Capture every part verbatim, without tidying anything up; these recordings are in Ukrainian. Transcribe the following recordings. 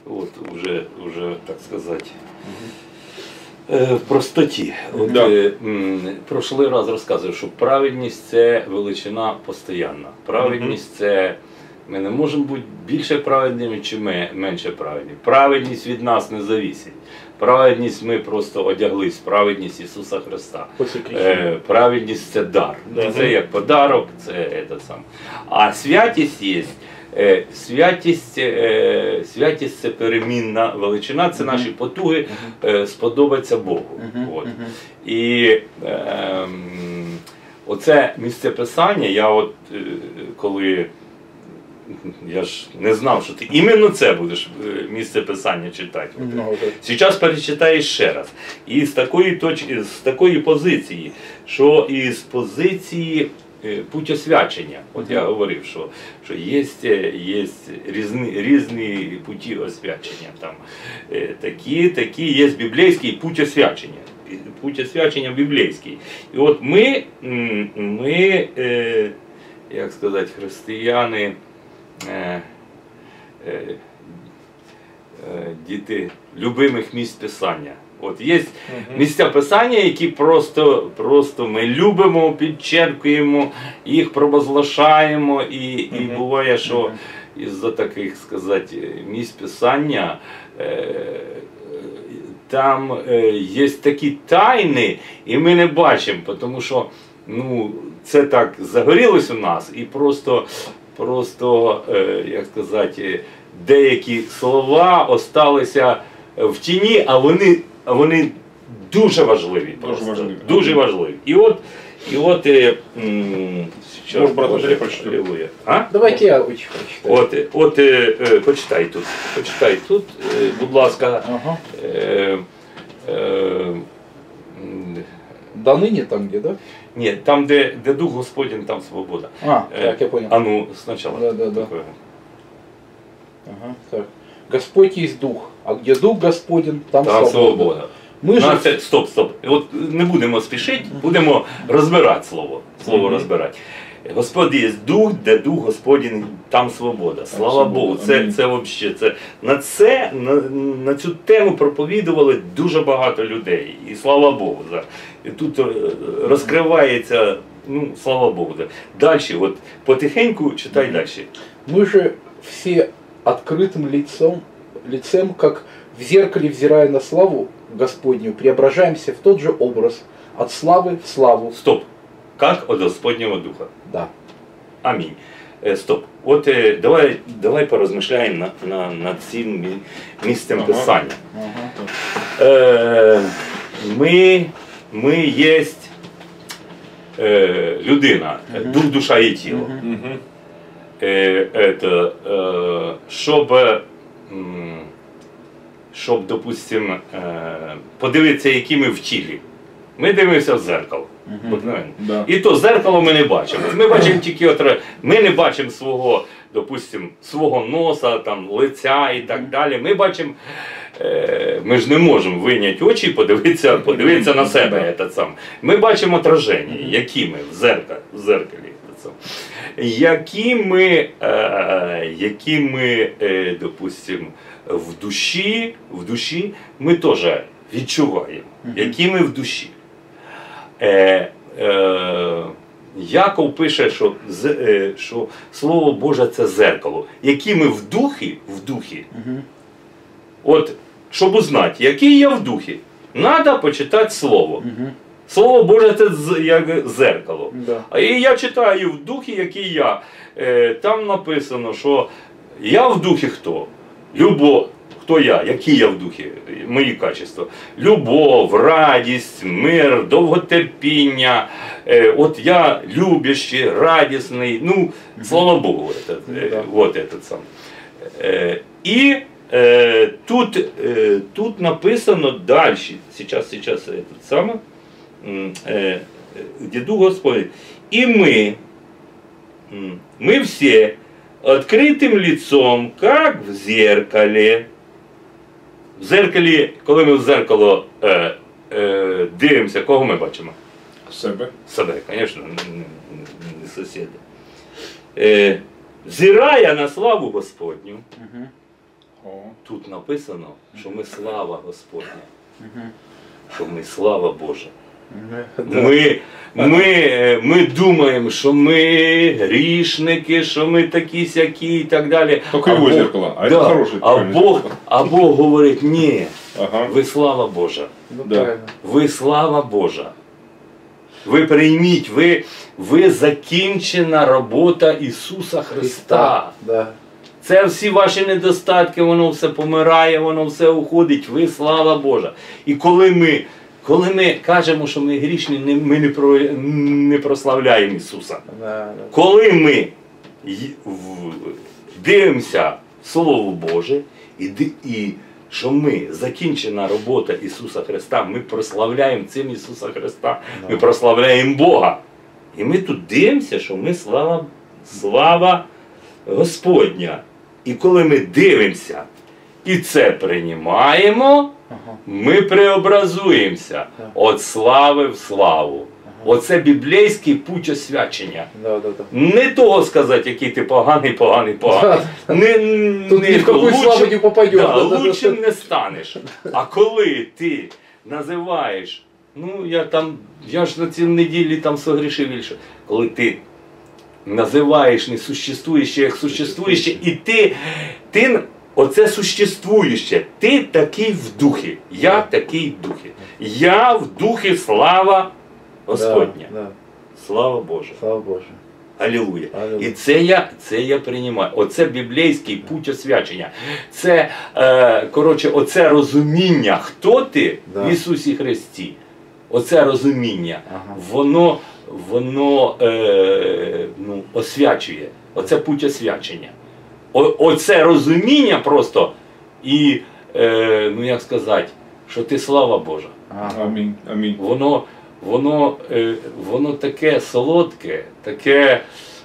от, уже, уже, так сказати, в простоті. От, Да. е, м, прошлий раз розказував, що праведність – це величина постоянна. Праведність – це ми не можемо бути більше праведними, чи ми менше праведні. Праведність від нас не залежить. Праведність ми просто одяглись, праведність Ісуса Христа. Е, праведність – це дар. Да. Це як подарок, це, це сам. А святість є. Е, святість, е, святість – це перемінна величина, це наші потуги е, сподобаться Богу. От. І е, е, оце місце Писання, я от е, коли, я ж не знав, що ти іменно це будеш місце Писання читати. Зараз перечитаєш ще раз. І з такої точки, з такої позиції, що із позиції путь освячення. От я говорив, що, що є, є різні, різні путі освячення. Там, такі, такі є біблійський путь освячення. Путь освячення біблійський. І от ми, ми як сказати, християни, діти любимих місць Писання. От є місця Писання, які просто, просто ми любимо, підчеркуємо, їх провозглашаємо, і, і буває, що із-за таких, сказати, місць Писання е, там е, є такі тайни, і ми не бачимо, тому що ну, це так загорілось у нас, і просто, просто е, як сказати, деякі слова осталися в тіні, а вони А вони дуже важливі. Дуже важливі. Дуже важливі. І от, і от, Може, брат Василій прочитає? А? Давайте я прочитаю. От, от, е, почитай тут, почитай тут, е, будь ласка. Ага. Е, е, До ныне там где, да? Ні, там, де, де Дух Господень, там свобода. А, так, я понял. А ну, спочатку. Да, да, да. Ага, так. Господь есть Дух, а где Дух Господень, там, Там свобода. свобода. Ми ж... Це, стоп, стоп. От не будемо спішити, будемо розбирати слово. Слово mm-hmm. розбирати. Господь є Дух, де Дух Господень, там свобода. Слава свобода. Богу, це, це взагалі, це, на, це, на, на цю тему проповідували дуже багато людей. І слава Богу. За. І тут розкривається, ну, слава Богу. За. Далі, от, потихеньку читай mm-hmm. далі. Мы же все открытым лицом, лицем, как в зеркале, взирая на славу Господню, преображаемся в тот же образ, от славы в славу. Стоп. Как от Господнего Духа. Да. Амінь. Е, стоп. От е, давай, давай порозмишляємо на, на, над цим місцем ага. Писання. Ага. Е, ми, ми є е, людина, угу. дух, душа і тіло. Угу. Е, это, е, щоб, щоб, допустим, е, подивитися, які ми в тілі. Ми дивимося в зеркало. Uh-huh. Да. І то зеркало ми не бачимо. Ми бачимо тільки отре... Ми не бачимо свого, допустим, свого носа, там, лиця і так далі. Ми бачимо, е... ми ж не можемо вийняти очі і подивитися, подивитися на себе. Этот сам. Ми бачимо отраження, які ми в зеркалі. В зеркалі які ми, е... які ми е... допустим, в душі, в душі ми теж відчуваємо, які ми в душі. Е, е, Яков пише, що, е, що Слово Боже – це зеркало. Які ми в духі, в духі. Угу. От, щоб узнати, який я в духі, треба почитати Слово. Угу. Слово Боже – це як зеркало. Да. А і я читаю в духі, який я. Е, там написано, що я в духі хто? Любов. Хто я? Які я в духі? Мої качества. Любов, радість, мир, довготерпіння. Е, от я любящий, радісний. Ну, слава Богу. Этот, е, вот этот сам. Е, і е, тут, е, тут написано далі. Сейчас, сейчас этот самый. Е, где Дух Господень. И мы, мы все открытым лицом, как в зеркале. В зеркалі, коли ми в зеркало е, е, дивимося, кого ми бачимо? Себе. Себе, звісно, не сусіди. Е, взирає на славу Господню. Угу. О. Тут написано, що ми слава Господня. Що ми слава Божа. Ми, ми, ми думаємо, що ми грішники, що ми такі сякі і так далі. Тільки А його Бог- зеркало, а да, це хороший. а Бог, а Бог говорить, ні, Ага. ви слава Божа. Ну, Да. правильно. Ви слава Божа. Ви прийміть, ви, ви закінчена робота Ісуса Христа. Да. Це всі ваші недостатки, воно все помирає, воно все уходить. Ви слава Божа. І коли ми, коли ми кажемо, що ми грішні, не- ми не, про, не прославляємо Ісуса. Да, да. Коли ми й- в- дивимося Слово Боже, і, ди- і що ми закінчена робота Ісуса Христа, ми прославляємо цим Ісуса Христа, ми прославляємо Бога. І ми тут дивимося, що ми слава, слава Господня. І коли ми дивимося і це приймаємо, Ага. ми преобразуємося Так. від слави в славу. Оце біблійський путь освячення. Да, да, да. Не того сказати, який ти поганий, поганий, поганий. Не, Тут не, ни в какую лучшим- славу не попадешь. Да, Да, да, да. лучшим не станеш. А коли ти називаєш, ну я там, я ж на цій неділі там согрішив більше, коли ти називаєш несуществующе як существующе, і ти, ти оце существующе, ти такий в духі, я такий в духі. Я в духі слава Господня. Да, да. Слава Божа. Слава Боже. Алілуя. Алілуя. І це я, це я приймаю. Оце біблійський путь освячення. Це, е, коротше, оце розуміння, хто ти Да. в Ісусі Христі. Оце розуміння, Ага. воно, воно е, ну, освячує. Оце путь освячення. О, оце розуміння просто і, е, ну як сказати, що ти слава Божа. Ага. Амінь. Амінь. Воно, воно, е, воно таке солодке, таке,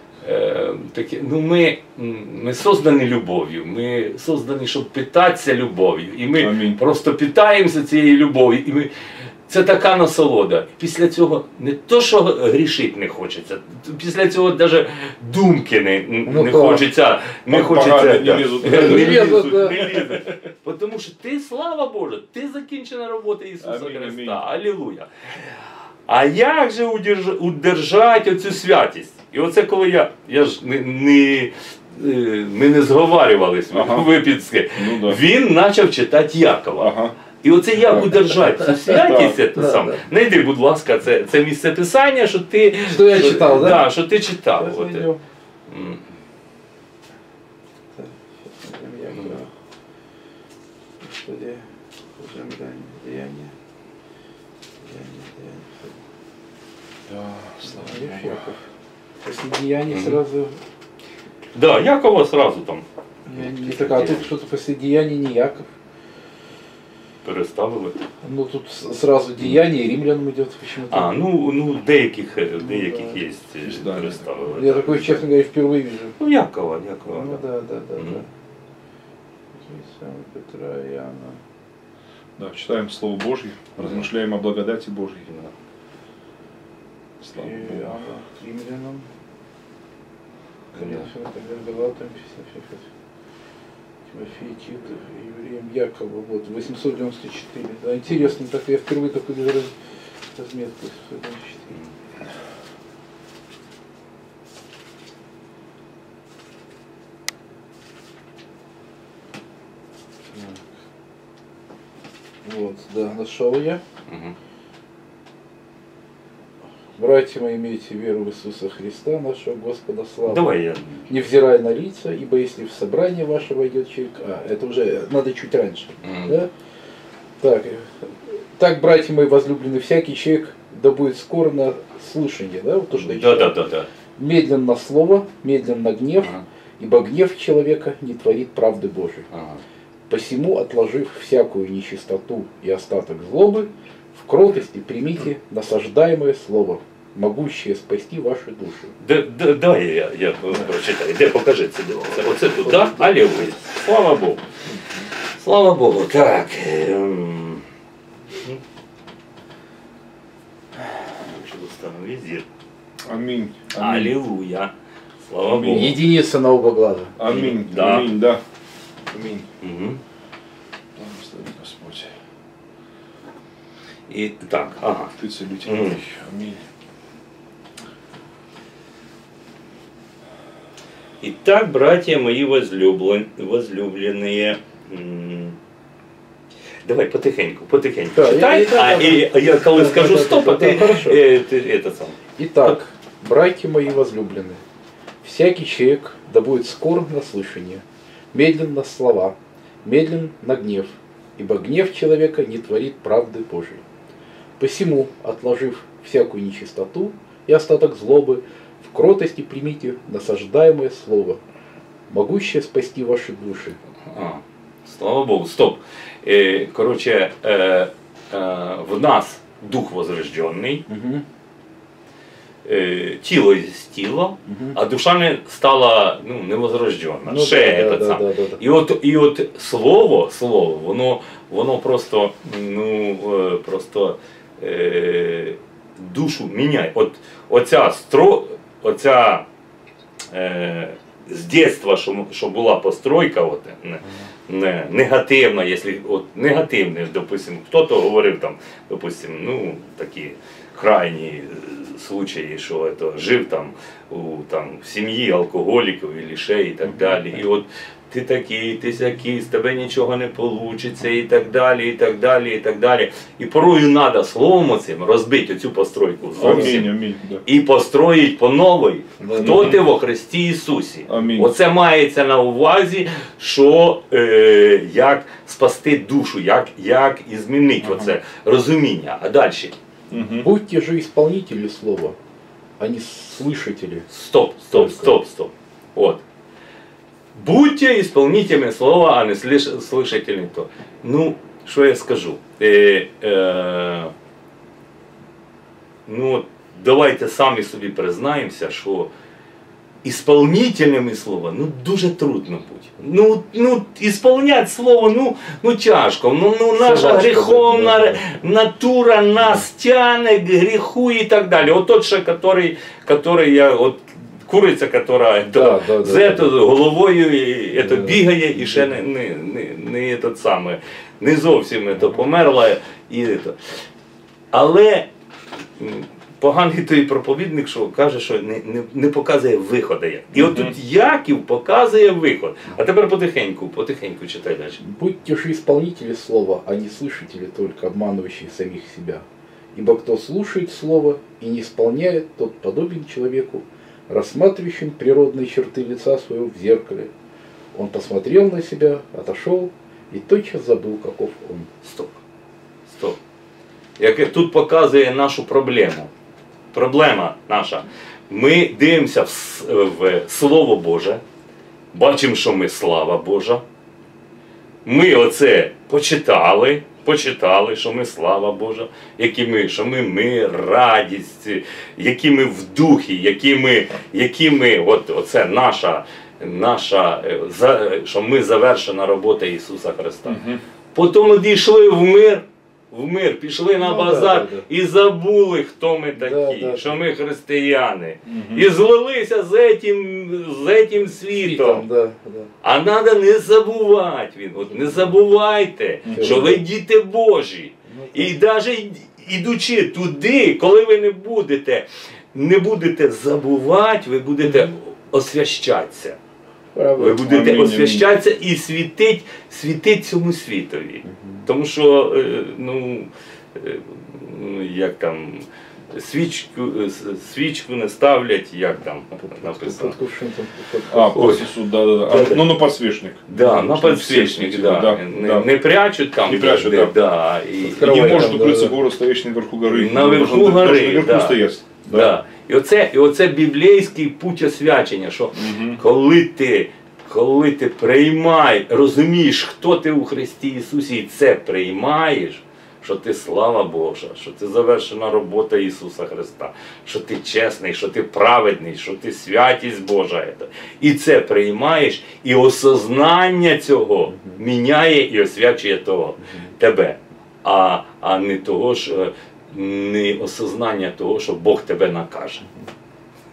е, таке. Ну ми, м, ми создані любов'ю, ми создані, щоб питатися любов'ю. І ми Амінь. просто питаємося цією любов'ю. І ми, це така насолода. Після цього не то, що грішити не хочеться, після цього навіть думки не, Ну, не так. хочеться. Не Погано хочеться. не да. лізуть. Не Не лізуть, лізуть, да. не лізуть. Тому що ти, слава Божа, ти закінчена робота Ісуса Амінь, амінь. Христа. Алілуя. А як же удерж- удержати оцю святість? І оце коли я, я ж не, не, е, ми не зговарювались Ага. випідськи, Ну да. він почав читати Якова. Ага. І оце як удержати цю святість, Так, це да, саме. да. Найди, будь ласка, це, це місце писання, що ти, Что я читал, да? Да, що ти читав. Сейчас От. найдем. М. Так, сейчас найдем Якова. Господи, служим деяния, деяния. Деяния, деяния. Да, слава Знаешь, Богу. Яков. После деяний Мгм. сразу... Да, Якова сразу там Я не так, а тут что-то после деяний не Яков. переставили. Ну тут с- сразу деяние римлянам идет почему-то. А, ну, ну деяких, е, деяких да. є е, Да. переставили. Я такой, честно говоря, впервые вижу. Ну, Якова, Якова. Ну да. да, да, да, Мгм. да. Самого Петра, Иоанна. Да, читаем Слово Божье, размышляем о благодати Божьей. Слава Богу. Иоанна, римлянам. Да. Галатам, Тимофей, Титов, евреям, Якова, вот, восемьсот девяносто четыре. Да, интересно, так я впервые такой вижу раз- разметку. восемьсот девяносто четыре. Так. Вот, да, нашел я. Мгм. Братья мои, имейте веру в Иисуса Христа, нашего Господа славы. Давай я. Невзирая на лица, ибо если в собрание ваше войдет человек... А, это уже надо чуть раньше. М. Да? Так, э, так, братья мои возлюбленные, всякий человек да будет скоро на слушание, да, вот то, что я Да, читал. да, да, да. Медленно на слово, медленно на гнев, Ага. ибо гнев человека не творит правды Божией. Ага. Посему, отложив всякую нечистоту и остаток злобы, в кротости примите насаждаемое слово, могущее спасти ваши души. Де, де, дай я, я прочитаю. Де покажи це? Де? Це- Оце тут, да? Алілуя. Слава Богу. Слава Богу. Так. ем. Якщо достану візір. Аминь. Аминь. Алілуя. Слава Амінь. Богу. Единица на оба глаза. Аминь. Да. Аминь, да. Аминь. Угу. Благослови Господь. І так, ага. Ты целитель. Мгм. Аминь. Итак, братья мои возлюблен, возлюбленные, м, давай потихеньку, потихеньку Да, читай, я- я- а да, и, да. я коли Да, скажу да, да, стоп, да, а ты, да, хорошо. э, ты это сам. Итак, братья мои возлюбленные, всякий человек да будет скор на слышание, медлен на слова, медлен на гнев, ибо гнев человека не творит правды Божией. Посему, отложив всякую нечистоту и остаток злобы, в кротости примите насаждаемое слово, могущее спасти ваши души. А, слава Богу, стоп. Е, коротше, е, е, в нас дух возрожденний, Угу, е, тіло є тіло, угу. а душа не стала ну, невозрожденна. Ну, Ще да, этот да, сам. да, да, да. І от, і от слово, слово, воно, воно просто, ну, е, просто е, душу міняє. От оця стро, оця е, з дитинства, що, м- що була постройка, от, не, не, негативна, якщо от негативне, допустим, хто-то говорив там, допустим, ну такі крайні е, случаї, що это, жив там у там в сім'ї алкоголіків і ще і так далі. І от ти такий, ти сякий, з тебе нічого не вийде, і так далі, і так далі, і так далі. І порою треба словом оцим розбити цю постройку зовсім. Аминь, аминь. Да. І построїть по новій, Да, хто да. ти во Христі Ісусі. Амінь. Оце мається на увазі, що е, як спасти душу, як, як і змінити Ага. оце розуміння. А далі, Мгм. Будьте же исполнители слова, а не слышатели. стоп, стоп, Только. стоп, стоп. От. Будьте исполнителями слова, а не слиш- слышателями то. Ну, що я скажу? Е, е, ну, от давайте самі собі признаємося, що ісполнителями слова ну, дуже трудно бути. Ну, ну, ісполняти слово ну, ну тяжко. Ну, ну, Це наша важко, гріховна да, да. натура нас тяне к гріху і так далі. От тот, що, который, который я, от, куриця, яка Да, да, з да, ето, да. головою і, ето, Да. бігає і ще не, не, не, не, этот саме, не зовсім ето, померла. І, ето. Але м, поганий той проповідник, що каже, що не, не, не показує виходу. як. І от тут Яків показує виход. А тепер потихеньку, потихеньку читай далі. Будьте же исполнители слова, а не слышатели только, обманывающие самих себя. Ибо кто слушает слово и не исполняет, тот подобен человеку, рассматривающим природные черты лица своего в зеркале. Он посмотрел на себя, отошел и тотчас забыл, каков он. Стоп. Стоп. Яке тут показує нашу проблему. Проблема наша. Ми дивимося в, с- в Слово Боже, бачимо, що ми слава Божа. Ми оце почитали, почитали, що ми слава Божа, які ми, що ми мир, радість, які ми в духі, які ми, які ми от, оце наша, наша, е, за- що ми завершена робота Ісуса Христа. Мгм. Потім дійшли в мир, в мир, пішли на Ну, базар да, да, да. і забули, хто ми такі, Да, да, що да. ми християни. Мгм. І злилися з этим, з этим світом. Да, да. А треба не забувати, він, от не забувайте, Мгм. що ви діти Божі. Ну, І навіть ідучи туди, коли ви не будете, не будете забувати, ви будете освящатися. правда. Ви будете Амінь, амінь. освящатися і світить, світить цьому світові. Тому що, е, ну, е, ну, як там, свічку, е, с- свічку не ставлять, як там написано. Под кувшинком, под- А, Ой. посесу, да, да, да. Да, да. А, ну, на подсвечник. Да, на Чтобы підсвічник, все да. светили, Не, да. не прячуть там, Не прячуть, де- да. да, і, И не Кровать может там, укрыться да. город, стоящий наверху горы. Наверху Должен- горы, должен наверху да. стоять. да. І, оце, і оце біблійський путь освячення, що Мгм. коли ти, коли ти приймаєш, розумієш, хто ти у Христі Ісусі, і це приймаєш, що ти слава Божа, що ти завершена робота Ісуса Христа, що ти чесний, що ти праведний, що ти святість Божа. І це приймаєш, і осознання цього міняє і освячує того, тебе. А, а не того, що не осознання того, що Бог тебе накаже.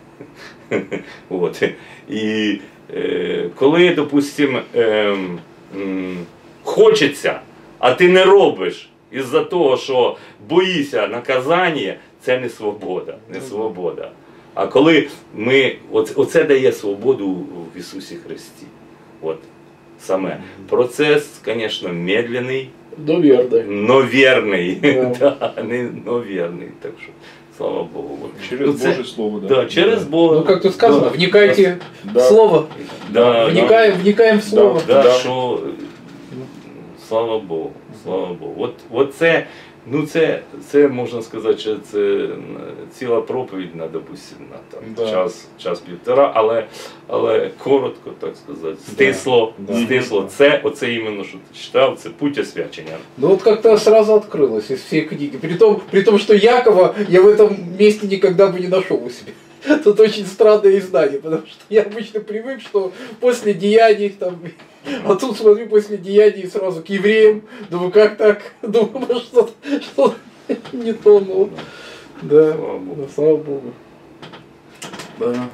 От. І е, коли, допустим, е, м, хочеться, а ти не робиш із-за того, що боїшся наказання, це не свобода, не свобода. А коли ми, оце, оце дає свободу в Ісусі Христі. От, саме. Процес, звісно, медленний, Ну, верно. но вірний. Да. Да, не, но вірний. Так що, слава Богу. От. Через Ну, це- Божье Слово, да. Да, через Бога. Ну, как тут сказано, Да. вникайте Да. в слово. Да, Вникаем, вникаем в слово. Да, Да. що, слава Богу, слава Богу. От, от це, ну це, це можна сказати, що це м, ціла проповідь на, допустим, на там, Да. час, час півтора, але, але коротко, так сказати, стисло, Да. стисло. Це, оце іменно, що ти читав, це путь освячення. Ну вот как-то сразу открылось из всей книги. При том, при том, что Якова я в этом месте никогда бы не нашел у себя. Тут очень странное издание, потому что я обычно привык, что после деяний там... А тут смотрю после деяний сразу к евреям. Думаю, как так? Думаю, может, что-то что не то, ну... Да, Слава Богу. ну, слава Богу. Да.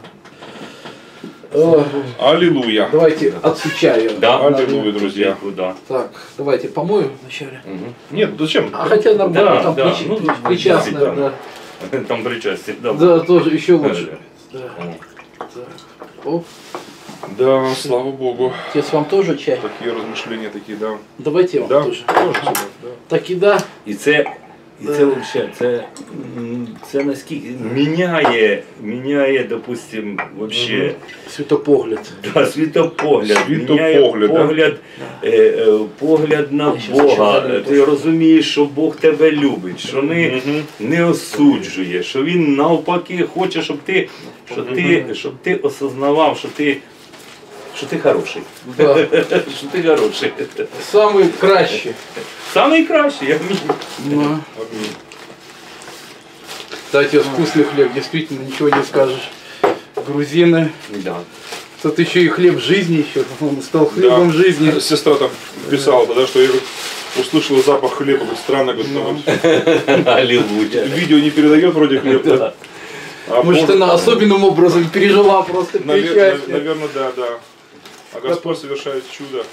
О, Аллилуйя. давайте отцу чаю. Да. Аллилуйя, друзья. Да. Так, давайте помою вначале. Угу. Нет, зачем? А хотя нормально, Да, там да, прич- ну, при- причастное, да. да. Там причастие, да. Да, тоже еще лучше. Да. О. Так. Оп. Да, слава Богу. Отец, вам тоже чай? Такие размышления, такие, да. Давайте я вам Да, тоже. тоже сюда, да. Так и да. І це, і це взагалі, це, м, це наскільки міняє, міняє, допустим, вообще, Святопогляд. да, світопогляд, міняє Світопогляд, да. погляд, е, е, погляд на Я щас Бога. ще задаю Ти теж. розумієш, що Бог тебе любить, що не, Мгм. не осуджує, що Він навпаки хоче, щоб ти, щоб ти, щоб ти осознавав, що ти, що ти хороший. Да. Що ти хороший. Самый кращий. Самий кращий, я вмію. Ну. Аминь. Кстати, вкусный хлеб, действительно, ничего не скажешь. Грузины. Да. Тут еще и хлеб жизни еще. Он стал хлебом Да. жизни. Сестра там писала тогда, что я говорит, услышала запах хлеба, говорит, странно, говорит, ну, вот Аллилуйя. видео не передает вроде хлеб, да? Да. А Может, Бог- она особенным образом пережила просто Навер- причастие. Наверное, да, да. А Господь совершает чудо.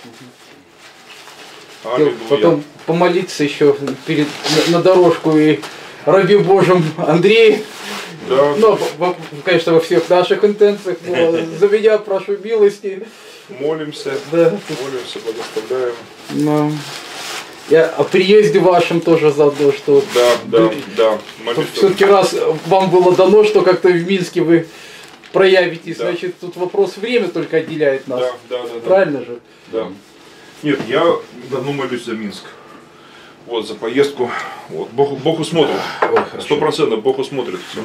Хотел Аллилуйя. потом помолиться еще перед, на, на дорожку и раби Божьем Андрей. Да, Ну, во- конечно, во всех наших интенциях, но за меня прошу милости. молимся, Да. молимся, благословляем. Но я о приезде вашем тоже заодно, что Да, да, да. Молитва. все-таки раз вам было дано, что как-то в Минске вы проявитесь, Да. значит, тут вопрос время только отделяет нас. Да, да, да, да. Правильно же? Да. Нет, я давно молюсь за Минск. Вот, за поездку. Вот, Бог, Бог усмотрит. Ой, хорошо. Сто процентов Бог усмотрит все.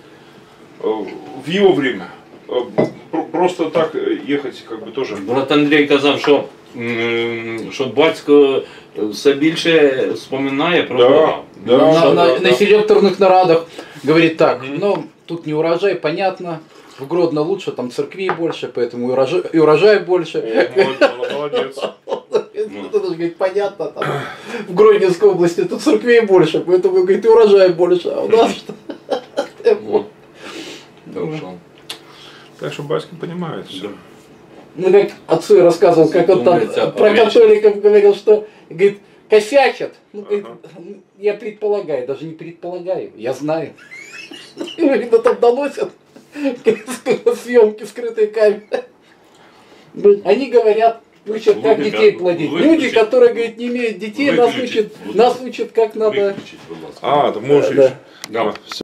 В его время. Э, про- Просто так э, ехать как бы тоже. Брат Андрій казав, що, м, що батько все більше споминає про Да, Бога. да. на, да, на- да, на да. селекторных нарадах говорит так, Мгм. ну, тут не урожай, понятно, в Гродно лучше, там церквей больше, поэтому и урожай, и урожай больше. О, молодец, молодец. Это даже, говорит, понятно, там, в Гродненской области тут церквей больше, поэтому, говорит, и урожай больше, а у нас что? Вот. Так що, Так что батька понимает все. да. Ну, как отцу я рассказывал, как он там Думается, про овечка. католиков говорил, что, говорит, косячат. Ну, говорит, Ага. я предполагаю, даже не предполагаю, я знаю. Говорит, ну там доносят съемки скрытой камеры. Говорит, они говорят, учат, как Выключи, детей да, плодить. выключи. Люди, которые, говорит, не имеют детей, нас Выключить, учат, вот. нас учат, как надо. Виключіть, будь ласка. А, ты можешь. Да. Да. Все.